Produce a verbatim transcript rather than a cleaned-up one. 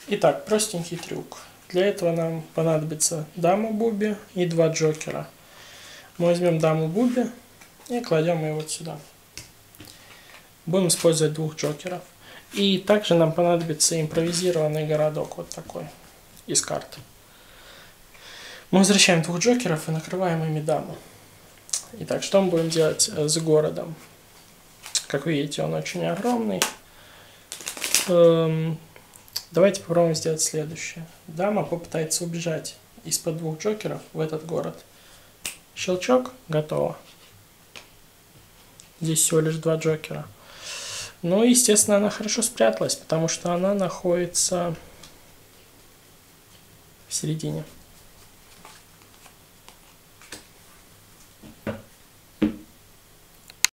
Итак, простенький трюк. Для этого нам понадобится дама Буби и два джокера. Мы возьмем даму Буби и кладем ее вот сюда. Будем использовать двух джокеров. И также нам понадобится импровизированный городок, вот такой, из карт. Мы возвращаем двух джокеров и накрываем ими даму. Итак, что мы будем делать с городом? Как вы видите, он очень огромный. Эм, давайте попробуем сделать следующее. Дама попытается убежать из-под двух джокеров в этот город. Щелчок, готово. Здесь всего лишь два джокера. Ну, естественно, она хорошо спряталась, потому что она находится в середине.